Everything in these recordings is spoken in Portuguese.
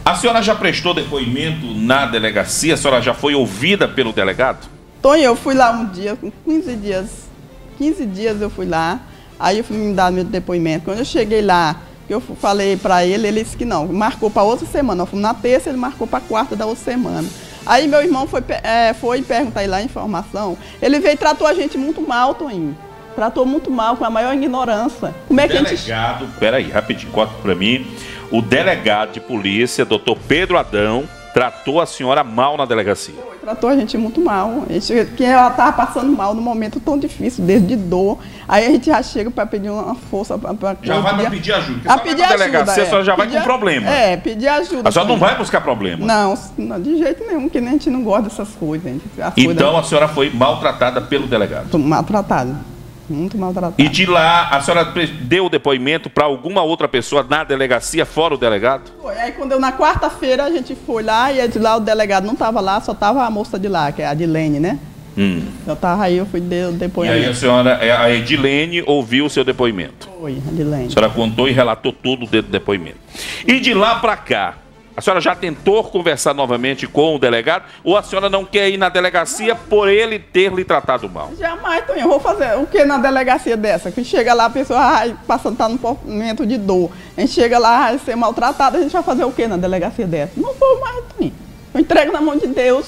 A senhora já prestou depoimento na delegacia? A senhora já foi ouvida pelo delegado? Tonho, eu fui lá um dia, com 15 dias eu fui lá, aí eu fui me dar meu depoimento. Quando eu cheguei lá, que eu falei para ele, ele disse que não, marcou para outra semana. Eu fui na terça, ele marcou para quarta da outra semana. Aí meu irmão foi perguntar lá a informação, ele veio e tratou a gente muito mal, Toninho. Tratou muito mal, com a maior ignorância. Como é que delegado, peraí, rapidinho, corta para mim. O delegado de polícia, doutor Pedro Adão, tratou a senhora mal na delegacia. Tratou a gente muito mal. Que ela estava passando mal num momento tão difícil, desde dor. Aí a gente já chega para pedir uma força. Já vai para pedir ajuda. Porque a pedir ajuda, delegacia, a senhora já vai com problema. Pedir ajuda. A senhora não vai buscar problema? Não, de jeito nenhum, que nem a gente não gosta dessas coisas. Então a senhora foi maltratada pelo delegado? Maltratada. Muito maltratado. E de lá, a senhora deu depoimento para alguma outra pessoa na delegacia, fora o delegado? Foi. Aí quando na quarta-feira a gente foi lá, e de lá o delegado não estava lá, só estava a moça de lá, que é a Adilene, né? Eu tava aí, eu fui dar o depoimento. E aí a senhora, a Edilene, ouviu o seu depoimento? Foi, Adilene. A senhora contou e relatou tudo dentro do depoimento. E de lá para cá, a senhora já tentou conversar novamente com o delegado ou a senhora não quer ir na delegacia por ele ter lhe tratado mal? Jamais, Toninho. Eu vou fazer o que na delegacia dessa? Que chega lá, a pessoa passando, tá num momento de dor. A gente chega lá, vai ser maltratado, a gente vai fazer o que na delegacia dessa? Não vou mais, Toninho. Eu entrego na mão de Deus.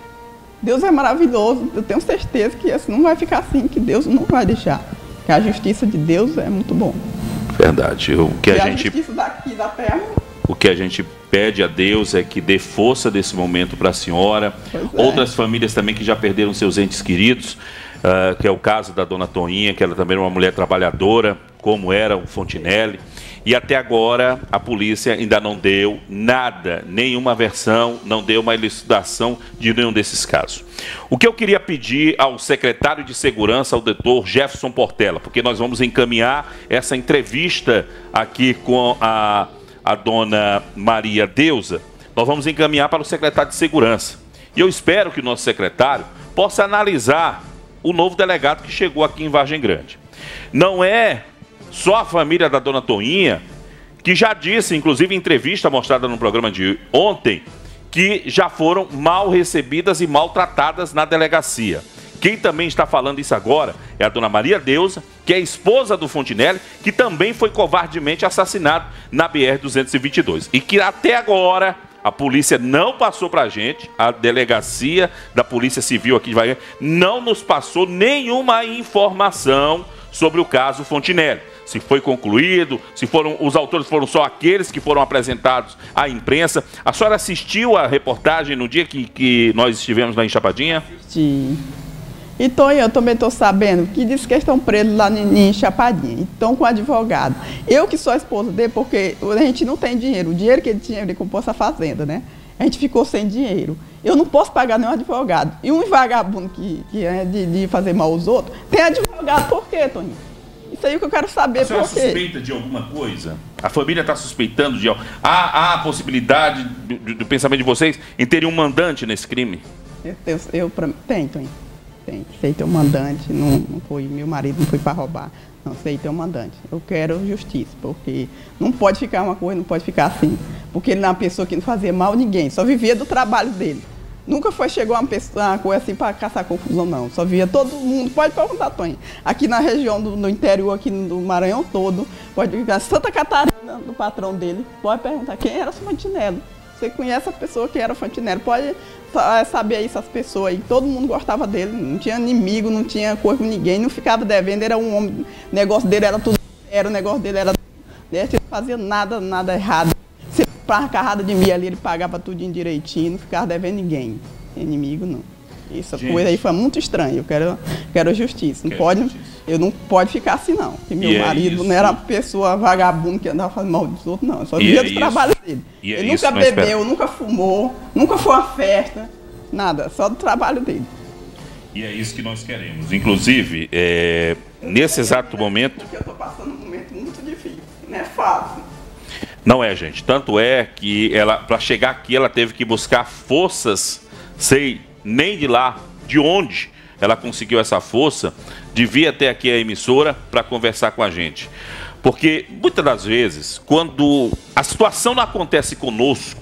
Deus é maravilhoso. Eu tenho certeza que isso não vai ficar assim, que Deus não vai deixar. Que a justiça de Deus é muito bom. Verdade. A justiça daqui da terra... O que a gente pede a Deus é que dê força desse momento para a senhora. Outras famílias também que já perderam seus entes queridos, que é o caso da dona Toninha, que ela também era uma mulher trabalhadora, como era o Fontinelli. E até agora a polícia ainda não deu nada, nenhuma versão, não deu uma elucidação de nenhum desses casos. O que eu queria pedir ao secretário de Segurança, ao doutor Jefferson Portela, porque nós vamos encaminhar essa entrevista aqui com a dona Maria Deusa, nós vamos encaminhar para o secretário de Segurança. E eu espero que o nosso secretário possa analisar o novo delegado que chegou aqui em Vargem Grande. Não é só a família da dona Toninha, que já disse, inclusive em entrevista mostrada no programa de ontem, que já foram mal recebidas e maltratadas na delegacia. Quem também está falando isso agora é a dona Maria Deusa, que é esposa do Fontinelli, que também foi covardemente assassinado na BR-222. E que até agora a polícia não passou para a gente, a delegacia da Polícia Civil aqui de Vargem não nos passou nenhuma informação sobre o caso Fontinelli. Se foi concluído, se os autores foram só aqueles que foram apresentados à imprensa. A senhora assistiu a reportagem no dia que nós estivemos lá em Chapadinha? Sim. E Tonho, eu também estou sabendo que diz que estão presos lá em Chapadinha, estão com advogado. Eu que sou a esposa dele, porque a gente não tem dinheiro. O dinheiro que ele tinha, ele comprou essa fazenda, né? A gente ficou sem dinheiro. Eu não posso pagar nenhum advogado. E um vagabundo que é de fazer mal aos outros, tem advogado por quê, Tonho? Isso aí que eu quero saber. A senhora suspeita de alguma coisa? A família está suspeitando de algo? Há a possibilidade do pensamento de vocês em terem um mandante nesse crime? Tenho, Tonho. Sei ter um mandante, não foi, meu marido não foi para roubar, não sei ter um mandante. Eu quero justiça, porque não pode ficar uma coisa, não pode ficar assim. Porque ele é uma pessoa que não fazia mal a ninguém, só vivia do trabalho dele. Nunca chegou uma coisa assim para caçar confusão, não. Só via todo mundo, pode perguntar, Tonho. Aqui na região do interior, aqui do Maranhão todo, pode ficar Santa Catarina, do patrão dele, pode perguntar quem era o Fontinelli. Você conhece a pessoa que era o Fontinelli, pode saber aí essas pessoas aí. Todo mundo gostava dele, não tinha inimigo, não tinha coisa com ninguém, não ficava devendo, era um homem, o negócio dele era tudo, o negócio dele era ele não fazia nada errado. Se ele pra carrada de mim ali, ele pagava tudo direitinho, não ficava devendo ninguém. Inimigo não. Essa coisa aí foi muito estranha. Eu quero justiça. Eu não pode ficar assim, não. Porque meu marido não era uma pessoa vagabunda que andava fazendo mal dos outros, não. Eu só via do trabalho dele. Ele nunca bebeu, nunca fumou, nunca foi a uma festa, nada, só do trabalho dele. E é isso que nós queremos. Inclusive, nesse exato momento. Porque eu estou passando um momento muito difícil, não é fácil. Não é, gente. Tanto é que ela, para chegar aqui, ela teve que buscar forças, sei nem de lá, de onde ela conseguiu essa força, de vir até aqui a emissora para conversar com a gente. Porque muitas das vezes, quando a situação não acontece conosco,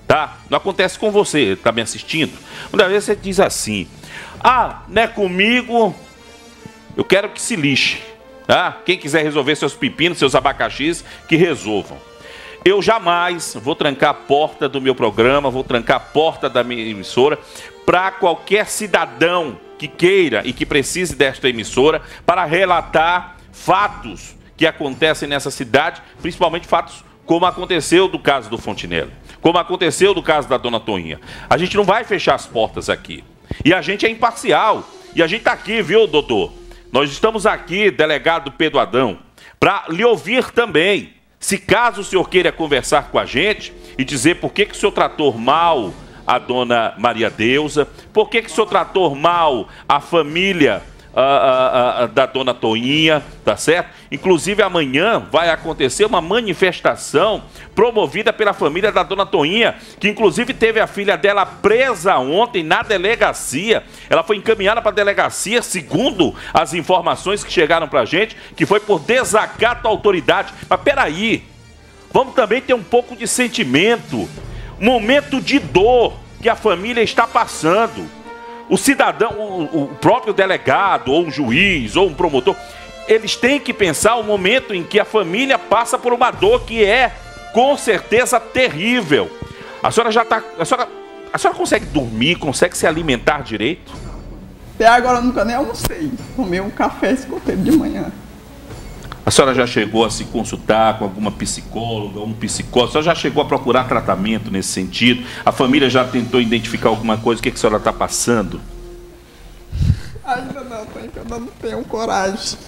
tá? Não acontece com você, tá me assistindo? Muitas vezes você diz assim, ah, não é comigo, eu quero que se lixe, tá? Quem quiser resolver seus pepinos, seus abacaxis, que resolvam. Eu jamais vou trancar a porta do meu programa, vou trancar a porta da minha emissora para qualquer cidadão que queira e que precise desta emissora para relatar fatos que acontecem nessa cidade, principalmente fatos como aconteceu do caso do Fontinelli, como aconteceu do caso da Dona Toinha. A gente não vai fechar as portas aqui. E a gente é imparcial. E a gente está aqui, viu, doutor? Nós estamos aqui, delegado Pedro Adão, para lhe ouvir também. Se caso o senhor queira conversar com a gente e dizer por que o senhor tratou mal a Dona Maria Deusa, por que o senhor tratou mal a família da Dona Toinha, tá certo? Inclusive amanhã vai acontecer uma manifestação promovida pela família da Dona Toinha, que inclusive teve a filha dela presa ontem na delegacia. Ela foi encaminhada para a delegacia, segundo as informações que chegaram para a gente, que foi por desacato à autoridade. Mas peraí, vamos também ter um pouco de sentimento, momento de dor que a família está passando. O cidadão, o próprio delegado, ou um juiz, ou um promotor, eles têm que pensar o momento em que a família passa por uma dor que é, com certeza, terrível. A senhora já está... A senhora consegue dormir, consegue se alimentar direito? Até agora eu nunca nem almocei. Tomei um café escoteiro de manhã. A senhora já chegou a se consultar com alguma psicóloga, um psicólogo? A senhora já chegou a procurar tratamento nesse sentido? A família já tentou identificar alguma coisa? O que a senhora está passando? Ainda não, eu não tenho coragem.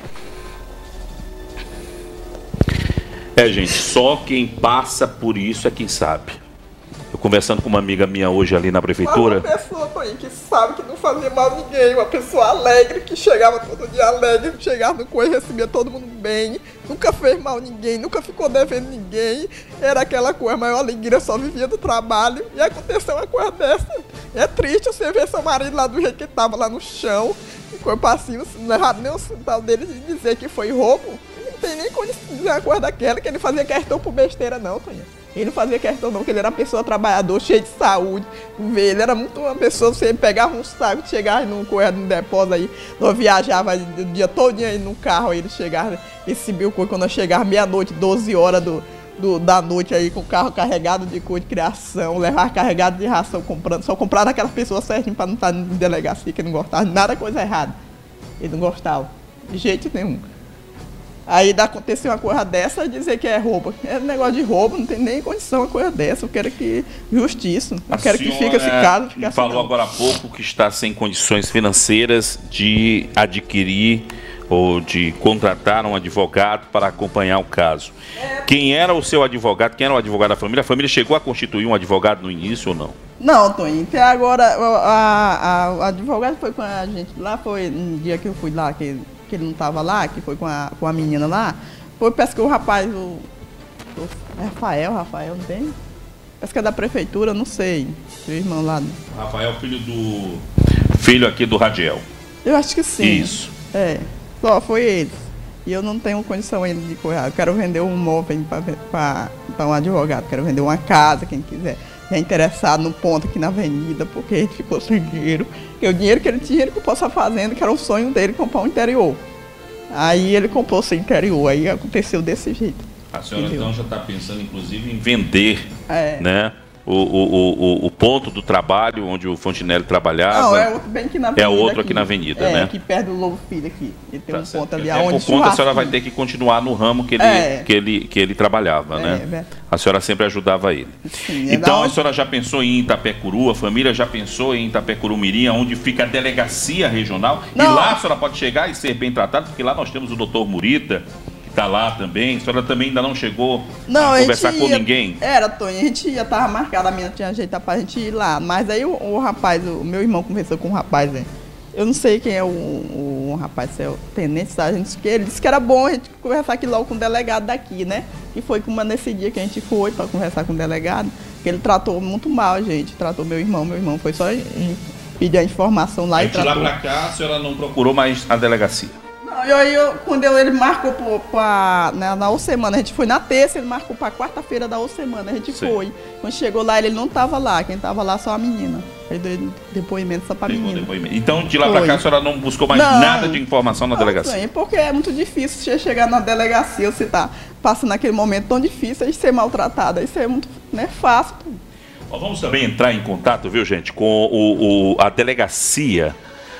Gente, só quem passa por isso é quem sabe. Eu conversando com uma amiga minha hoje ali na prefeitura. Uma pessoa que sabe que não fazia mal a ninguém, uma pessoa alegre, que chegava todo dia alegre, chegava no coisa, recebia todo mundo bem, nunca fez mal a ninguém, nunca ficou devendo ninguém, era aquela coisa, a maior alegria, só vivia do trabalho, e aconteceu uma coisa dessa. É triste você ver seu marido lá do jeito que estava lá no chão, ficou passivo, não errado nem o sinal dele de dizer que foi roubo. Não tem nem como dizer uma coisa daquela, que ele fazia questão por besteira não, Toninha. Ele não fazia questão não, que ele era uma pessoa trabalhadora, cheia de saúde. Ele era muito uma pessoa, você pegava um saco, chegava num correio, num depósito aí, nós viajava o dia todo aí no carro, aí ele chegava, recebia o coisa quando nós chegava meia-noite, 12 horas da noite aí, com o carro carregado de coisa de criação, levava carregado de ração, comprando, só comprava daquelas pessoas certinho para não estar na delegacia, que não gostava de nada, coisa errada. Ele não gostava, de jeito nenhum. Aí aconteceu uma coisa dessa, dizer que é roubo. É negócio de roubo, não tem nem condição uma coisa dessa. Eu quero que justiça. Eu quero que fique esse caso. Falou agora há pouco que está sem condições financeiras de adquirir ou de contratar um advogado para acompanhar o caso. Quem era o seu advogado? Quem era o advogado da família? A família chegou a constituir um advogado no início ou não? Não, Toninho. Até agora, o advogado foi com a gente lá, foi no dia que eu fui lá, que ele não estava lá, que foi com a menina lá, foi, parece que o rapaz, o Rafael, não tem? Parece que é da prefeitura, não sei, o irmão lá. Rafael, filho aqui do Radiel. Eu acho que sim. Isso. Só foi ele. E eu não tenho condição ainda de correr. Eu quero vender um móvel para um advogado, quero vender uma casa, quem quiser. É interessado no ponto aqui na avenida, porque ele ficou sem dinheiro. Porque o dinheiro que ele tinha, ele comprou essa fazenda, que era um sonho dele, comprar um interior. Aí ele comprou esse interior, aí aconteceu desse jeito. A senhora então já está pensando, inclusive, em vender, né? O ponto do trabalho onde o Fontinelli trabalhava. Não, é outro bem aqui na avenida. É outro aqui na avenida, né? Aqui perto do Lobo Filho aqui. Ele tem um ponto ali onde por conta a senhora vai ter que continuar no ramo que ele trabalhava, né? A senhora sempre ajudava ele. Sim, então a senhora já pensou em Itapecuru, a família já pensou em Itapecuru Mirim, onde fica a delegacia regional? Não. E lá a senhora pode chegar e ser bem tratada, porque lá nós temos o doutor Murita, está lá também. A senhora também ainda não chegou a conversar com ninguém? Era, Tony, a gente ia, estava marcada, a minha tinha ajeitar para a gente ir lá. Mas aí o rapaz, o meu irmão conversou com o rapaz, né? Eu não sei quem é o rapaz, se é o tenente, ele disse que era bom a gente conversar aqui logo com o delegado daqui, né? E foi como nesse dia que a gente foi para conversar com o delegado, que ele tratou muito mal a gente, tratou meu irmão foi só pedir a informação lá e tratou. De lá para cá, a senhora não procurou mais a delegacia? Quando ele marcou na outra semana, a gente foi na terça, ele marcou para quarta-feira da outra semana, a gente foi. Quando chegou lá, ele não estava lá, quem estava lá só a menina. Aí deu depoimento só para a menina. Então, de lá para cá, a senhora não buscou mais nada de informação na delegacia? Sim, porque é muito difícil você chegar na delegacia, você está passando aquele momento tão difícil, de ser maltratada, isso é muito fácil. Vamos também entrar em contato, viu, gente, com a delegacia,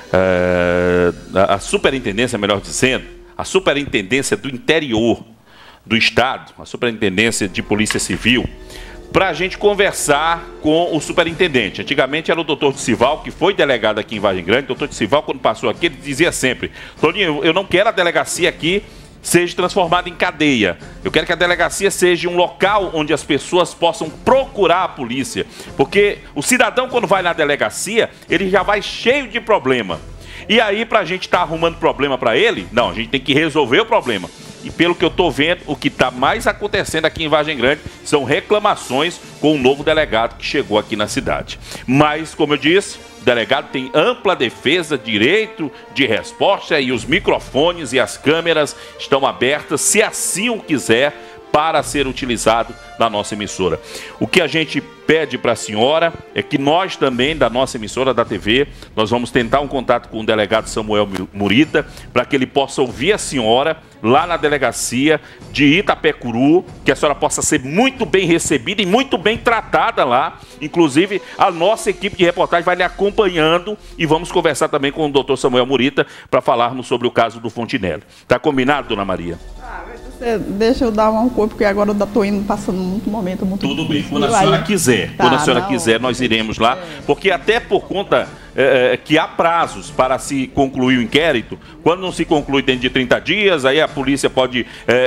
a superintendência, melhor dizendo, a superintendência do interior do estado, a superintendência de polícia civil, para a gente conversar com o superintendente. Antigamente era o doutor Dicival, que foi delegado aqui em Vargem Grande. O doutor Dicival, quando passou aqui, ele dizia sempre: Toninho, eu não quero a delegacia aqui seja transformada em cadeia. Eu quero que a delegacia seja um local onde as pessoas possam procurar a polícia. Porque o cidadão, quando vai na delegacia, ele já vai cheio de problema. E aí, para a gente estar arrumando problema para ele, não, a gente tem que resolver o problema. E pelo que eu estou vendo, o que está mais acontecendo aqui em Vargem Grande são reclamações com o novo delegado que chegou aqui na cidade. Mas, como eu disse, o delegado tem ampla defesa, direito de resposta, e os microfones e as câmeras estão abertas, se assim o quiser, para ser utilizado na nossa emissora. O que a gente pede para a senhora é que nós também, da nossa emissora, da TV, nós vamos tentar um contato com o delegado Samuel Murita, para que ele possa ouvir a senhora lá na delegacia de Itapecuru, que a senhora possa ser muito bem recebida e muito bem tratada lá. Inclusive, a nossa equipe de reportagem vai lhe acompanhando e vamos conversar também com o doutor Samuel Murita para falarmos sobre o caso do Fontinelli. Tá combinado, dona Maria? Deixa eu dar um corpo, porque agora eu estou indo passando muito momento muito Tudo bem, quando a senhora quiser. Quando a senhora quiser, nós iremos lá. Porque até por conta que há prazos para se concluir o inquérito, quando não se conclui dentro de 30 dias, aí a polícia pode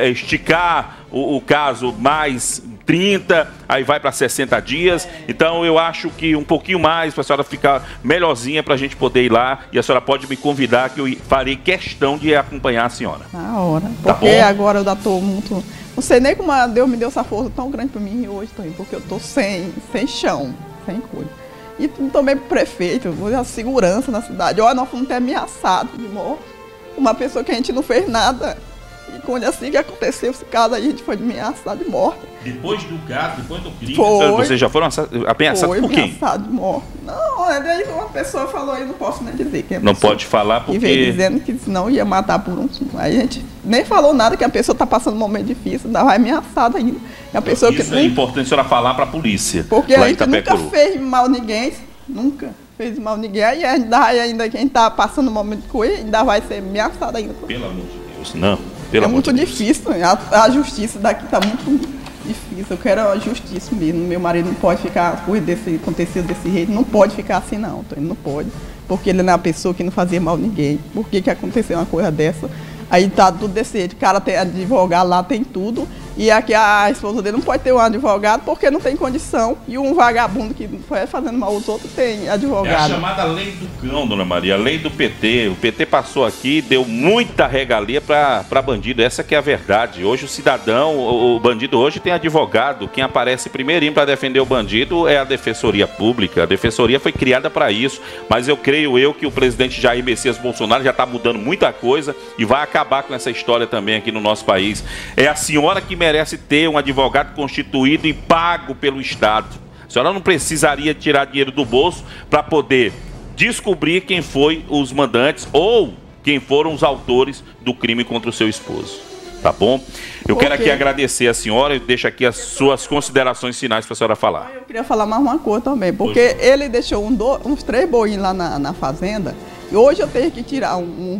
esticar o caso mais 30, aí vai para 60 dias. Então eu acho que um pouquinho mais para a senhora ficar melhorzinha para a gente poder ir lá. E a senhora pode me convidar, que eu farei questão de acompanhar a senhora. Na hora. Porque agora eu já estou muito... Não sei nem como Deus me deu essa força tão grande para mim hoje, porque eu estou sem chão, sem coisa. E também para o prefeito, a segurança na cidade. Olha, nós fomos até ameaçados de morte. Uma pessoa que a gente não fez nada. E quando assim que aconteceu esse caso aí, a gente foi ameaçado de morte. Depois do caso, depois do crime, foi, vocês já foram ameaçados por quem? Ameaçado de morte. Não, daí uma pessoa falou aí, não posso nem dizer quem é a Não pessoa. pode falar porque... E veio dizendo que senão ia matar por um... Aí a gente nem falou nada, que a pessoa está passando um momento difícil, ainda vai ameaçada ainda. E a pessoa Isso que é importante a senhora falar para a polícia. Porque a gente nunca fez mal a ninguém, nunca fez mal a ninguém. Aí ainda quem está passando um momento com ele, ainda vai ser ameaçado ainda. Pelo amor de Deus, não. É muito difícil, a justiça daqui está muito difícil. Eu quero a justiça mesmo. Meu marido não pode ficar, coisa aconteceu desse jeito, não pode ficar assim não, ele não pode. Porque ele não é uma pessoa que não fazia mal a ninguém. Por que aconteceu uma coisa dessa? Aí tá tudo desse jeito, o cara tem advogado lá, tem tudo. E aqui a esposa dele não pode ter um advogado porque não tem condição. E um vagabundo que foi fazendo mal aos outros tem advogado. É a chamada lei do cão, dona Maria, a lei do PT. O PT passou aqui e deu muita regalia para bandido. Essa que é a verdade. Hoje o cidadão, o bandido hoje tem advogado. Quem aparece primeirinho para defender o bandido é a Defensoria Pública. A Defensoria foi criada para isso. Mas eu creio que o presidente Jair Messias Bolsonaro já está mudando muita coisa e vai acabar com essa história também aqui no nosso país. É a senhora que merece ter um advogado constituído e pago pelo Estado. A senhora não precisaria tirar dinheiro do bolso para poder descobrir quem foi os mandantes ou quem foram os autores do crime contra o seu esposo. Tá bom? Eu quero aqui agradecer a senhora e deixo aqui as suas considerações finais para a senhora falar. Eu queria falar mais uma coisa também, porque ele deixou uns 3 boinhos lá na fazenda. E hoje eu tenho que tirar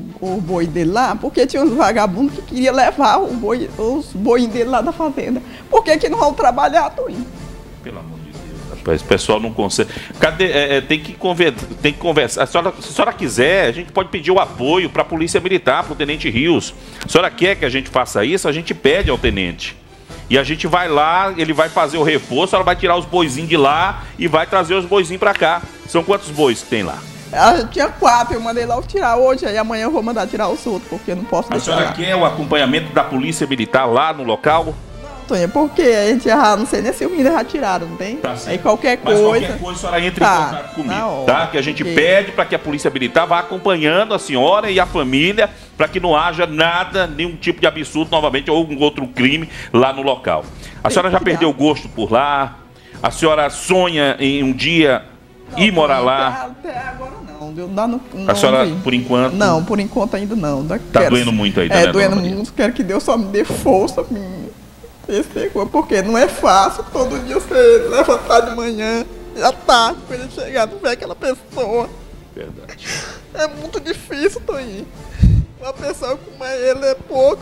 o boi dele lá, porque tinha uns vagabundos que queriam levar os boinhos dele lá da fazenda. Por que não vão trabalhar, Toninho? Pelo amor de Deus, rapaz, o pessoal não consegue. Cadê? Tem que conversar. Se a senhora quiser, a gente pode pedir o apoio para a Polícia Militar, para o Tenente Rios. Se a senhora quer que a gente faça isso, a gente pede ao tenente. E a gente vai lá, ele vai fazer o reforço, ela vai tirar os boizinhos de lá e vai trazer os boizinhos para cá. São quantos bois que tem lá? Tinha 4, eu mandei lá tirar hoje, aí amanhã eu vou mandar tirar os outros, porque eu não posso deixar. A senhora quer o acompanhamento da Polícia Militar lá no local? Não, Tonha, porque a gente já, não sei nem se o menino já tiraram, não tem? Tá certo. Aí qualquer Mas coisa... qualquer coisa a senhora entra em contato comigo, tá? Que a gente porque... pede para que a Polícia Militar vá acompanhando a senhora e a família para que não haja nada, nenhum tipo de absurdo novamente ou um outro crime lá no local. A senhora já perdeu o gosto por lá? A senhora sonha em um dia ir morar lá? Até agora não. A senhora, por enquanto... Não, por enquanto ainda não. Tá doendo muito aí, né? Doendo muito. Quero que Deus só me dê força pra mim. Porque não é fácil todo dia você levantar de manhã, já tarde, quando ele chegar, não ver aquela pessoa. Verdade. É muito difícil, Toninho. Uma pessoa como ele é pouco,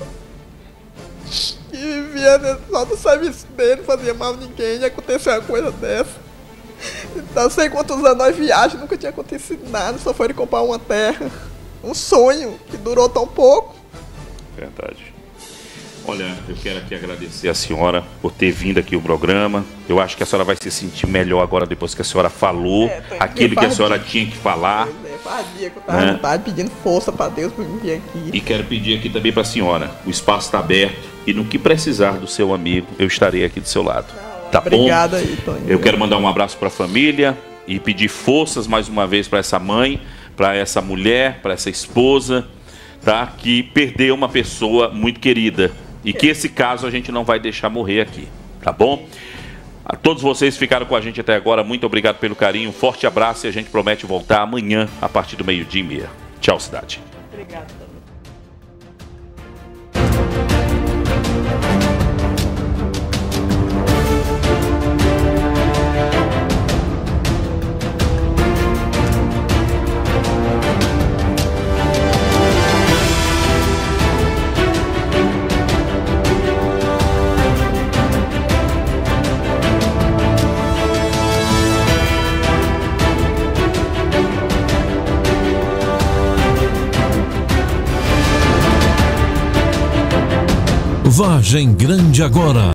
que vivia só do serviço dele, fazia mal a ninguém, e aconteceu uma coisa dessa. Então, sei quantos anos nós viajamos, nunca tinha acontecido nada, só foi de comprar uma terra. Um sonho que durou tão pouco. Verdade. Olha, eu quero aqui agradecer a senhora por ter vindo aqui ao programa. Eu acho que a senhora vai se sentir melhor agora depois que a senhora falou aquilo que a senhora tinha que falar. Faz dia que eu tava vontade, pedindo força para Deus para me vir aqui. E quero pedir aqui também para a senhora, o espaço está aberto e no que precisar do seu amigo, eu estarei aqui do seu lado. Tá bom? Obrigada aí, Toninho. Eu quero mandar um abraço para a família e pedir forças mais uma vez para essa mãe, para essa mulher, para essa esposa, tá? Que perdeu uma pessoa muito querida. E que esse caso a gente não vai deixar morrer aqui, tá bom? A todos vocês que ficaram com a gente até agora, muito obrigado pelo carinho, um forte abraço e a gente promete voltar amanhã a partir do 12h30. Tchau, cidade. Obrigado. Vargem Grande agora.